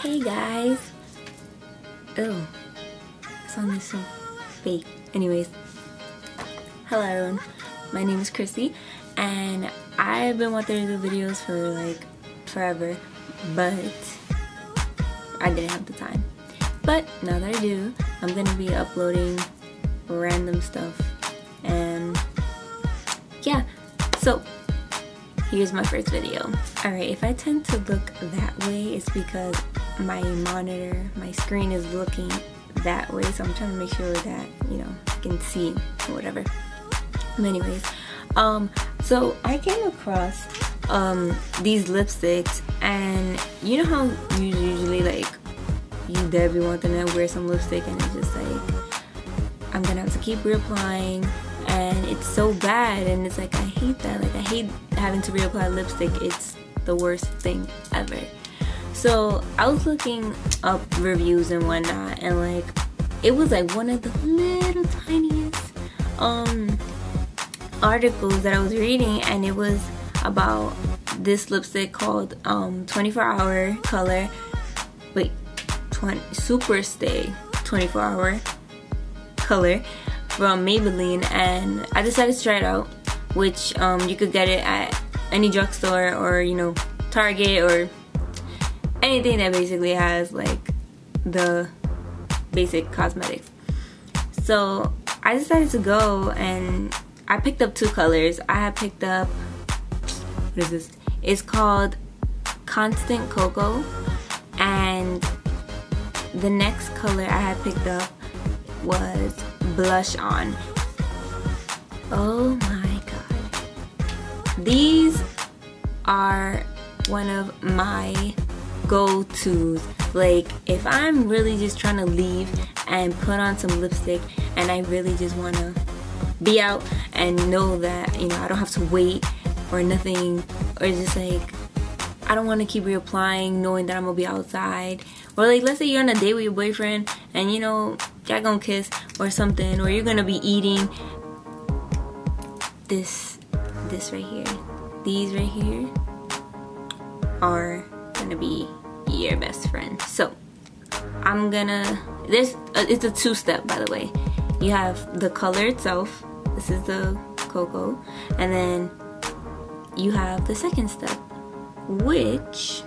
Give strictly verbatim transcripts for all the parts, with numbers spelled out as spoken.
Hey guys. Oh, sounded so fake. Anyways, hello everyone. My name is Kryssy, and I've been wanting to do videos for like forever, but I didn't have the time. But now that I do, I'm gonna be uploading random stuff, and yeah. So here's my first video. Alright, if I tend to look that way, it's because my monitor, my screen is looking that way, so I'm trying to make sure that, you know, I can see or whatever. But anyways, um, so I came across um, these lipsticks, and you know how you usually like, you Debbie want them to wear some lipstick and it's just like, I'm gonna have to keep reapplying, and it's so bad, and it's like, I hate that. Like, I hate having to reapply lipstick. It's the worst thing ever. So I was looking up reviews and whatnot, and like, it was like one of the little tiniest um articles that I was reading, and it was about this lipstick called um twenty-four hour color wait twenty SuperStay twenty-four hour color from Maybelline, and I decided to try it out, which um you could get it at any drugstore, or you know, Target, or anything that basically has like the basic cosmetics. So I decided to go, and I picked up two colors. I had picked up, what is this? It's called Constant Cocoa, and the next color I had picked up was Blush On. Oh my god. These are one of my go-tos. Like, if I'm really just trying to leave and put on some lipstick, and I really just want to be out and know that, you know, I don't have to wait or nothing, or just like, I don't want to keep reapplying knowing that I'm gonna be outside, or like, let's say you're on a date with your boyfriend and you know y'all gonna kiss or something, or you're gonna be eating. This this right here, these right here are gonna be your best friend. So I'm gonna, this uh, it's a two-step, by the way. You have the color itself, this is the cocoa, and then you have the second step, which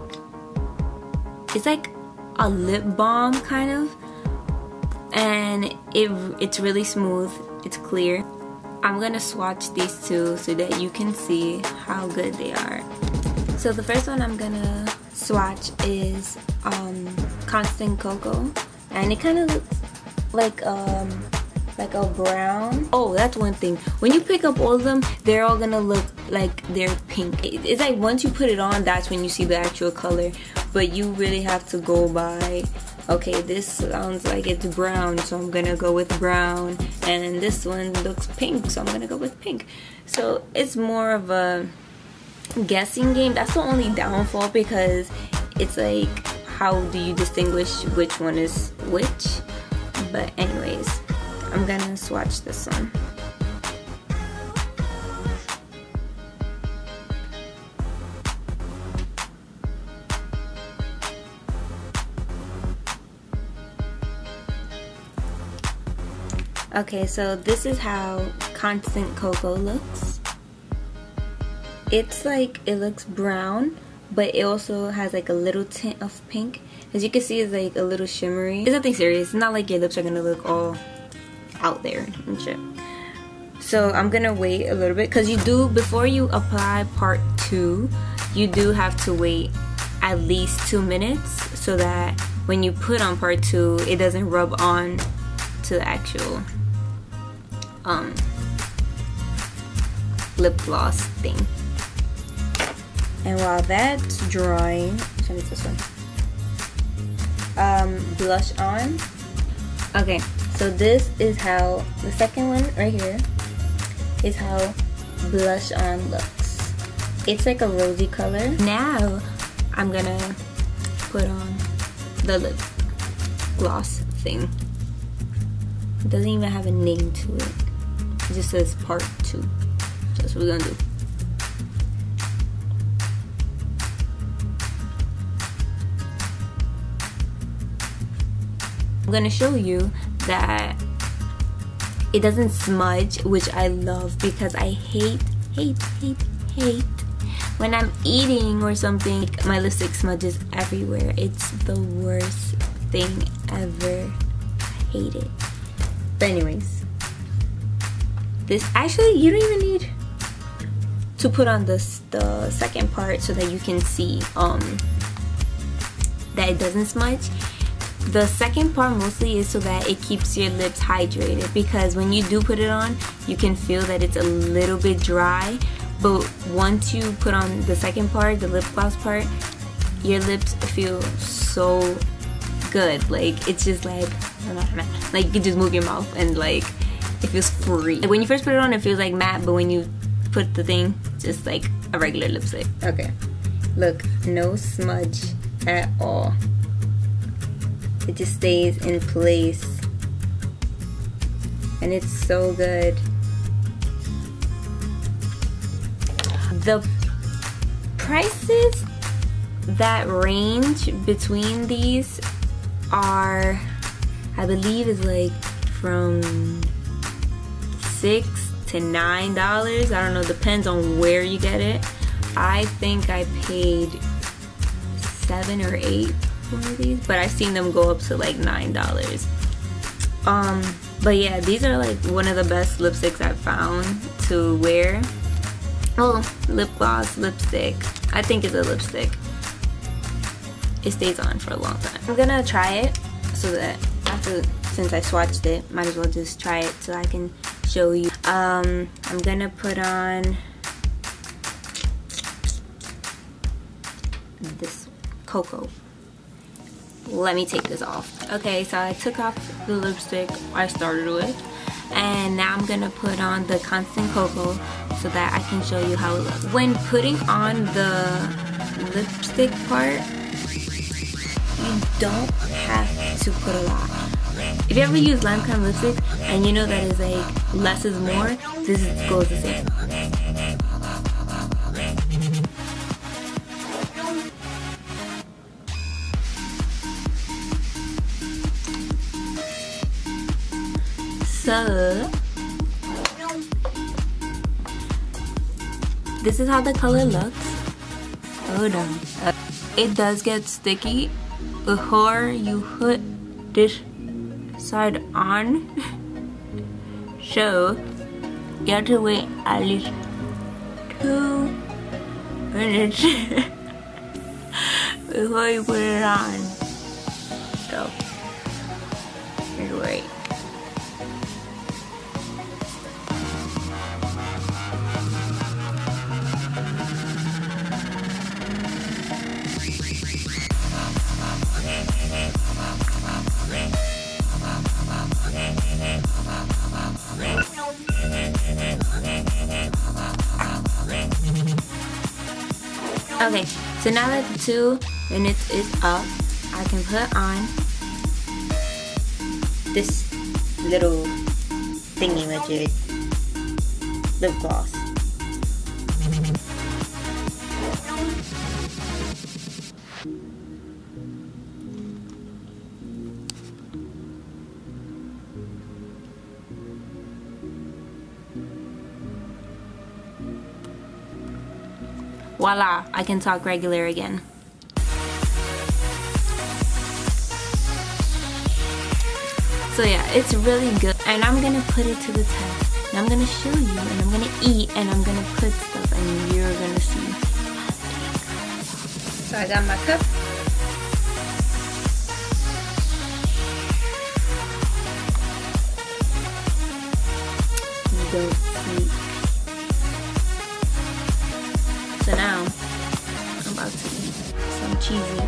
is like a lip balm kind of, and it it's really smooth, it's clear. I'm gonna swatch these two so that you can see how good they are. So the first one I'm gonna swatch is um, Constant Cocoa, and it kind of looks like um like a brown. Oh, that's one thing. When you pick up all of them, they're all gonna look like they're pink. It's like once you put it on, that's when you see the actual color. But you really have to go by, okay, this sounds like it's brown, so I'm gonna go with brown, and this one looks pink, so I'm gonna go with pink. So it's more of a guessing game. That's the only downfall, because it's like, how do you distinguish which one is which? But anyways, I'm gonna swatch this one. Okay, so this is how Constant Cocoa looks. It's like, it looks brown, but it also has like a little tint of pink. As you can see, it's like a little shimmery. It's nothing serious. It's not like your lips are gonna look all out there and shit. So I'm gonna wait a little bit, because you do, before you apply part two, you do have to wait at least two minutes so that when you put on part two, it doesn't rub on to the actual um, lip gloss thing. And while that's drying, show me this one. Um, Blush On. Okay, so this is how, the second one right here is how Blush On looks. It's like a rosy color. Now I'm gonna put on the lip gloss thing. It doesn't even have a name to it. It just says part two. So that's what we're gonna do. I'm gonna show you that it doesn't smudge, which I love because I hate, hate, hate, hate when I'm eating or something, my lipstick smudges everywhere. It's the worst thing ever. I hate it. But anyways, this actually, you don't even need to put on this the second part so that you can see um that it doesn't smudge. The second part mostly is so that it keeps your lips hydrated, because when you do put it on, you can feel that it's a little bit dry, but once you put on the second part, the lip gloss part, your lips feel so good. Like, it's just like like you can just move your mouth and like it feels free. Like, when you first put it on, it feels like matte, but when you put the thing, just like a regular lipstick. Okay, look, no smudge at all. It just stays in place and it's so good. The prices that range between these are, I believe, is like from six to nine dollars. I don't know, depends on where you get it. I think I paid seven or eight for these, but I've seen them go up to like nine dollars. Um, but yeah, these are like one of the best lipsticks I've found to wear. Oh, lip gloss, lipstick. I think it's a lipstick. It stays on for a long time. I'm gonna try it so that after, since I swatched it, might as well just try it so I can show you. Um, I'm gonna put on this Cocoa. Let me take this off. Okay, so I took off the lipstick I started with, and now I'm gonna put on the Constant Cocoa so that I can show you how it looks. When putting on the lipstick part, you don't have to put a lot. If you ever use lime crime lipstick and you know that it's like less is more, this is, goes the same. So this is how the color looks. Hold on. Uh, it does get sticky before you put this side on, so you have to wait at least two minutes before you put it on. So just wait. Okay, so now that the two minutes is up, I can put on this little thingy-majig lip gloss. Voila, I can talk regular again. So yeah, it's really good. And I'm gonna put it to the test. And I'm gonna show you, and I'm gonna eat, and I'm gonna put stuff, and you're gonna see. So I got my cup. You don't see. So now, I'm about to eat some cheesy.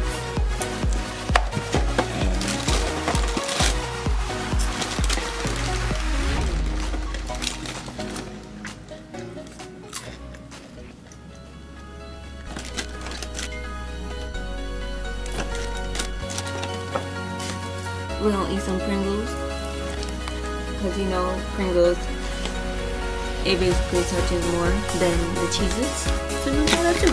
We're gonna eat some Pringles, because you know Pringles, it basically touches more than the Cheez-Its, so we'll do that too.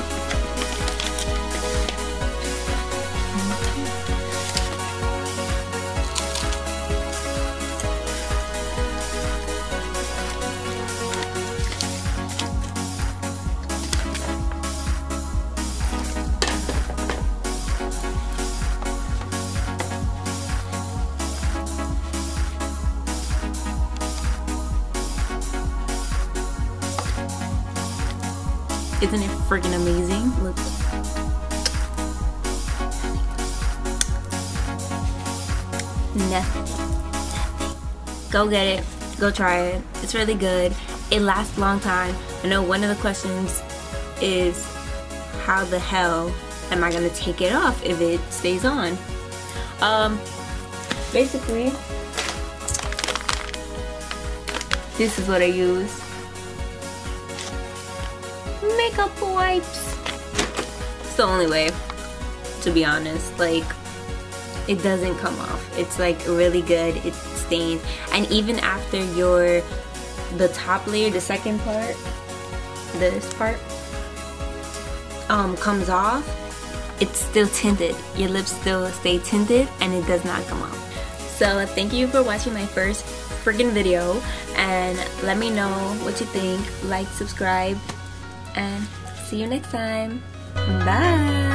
Isn't it freaking amazing? Look. Nothing. Nothing. Go get it. Go try it. It's really good. It lasts a long time. I know one of the questions is how the hell am I gonna take it off if it stays on? Um, basically, this is what I use. Makeup wipes. It's the only way, to be honest. Like, it doesn't come off. It's like really good. It stains, and even after your the top layer, the second part, this part, um, comes off, it's still tinted. Your lips still stay tinted, and it does not come off. So thank you for watching my first freaking video, and let me know what you think. Like, subscribe, and see you next time. Bye.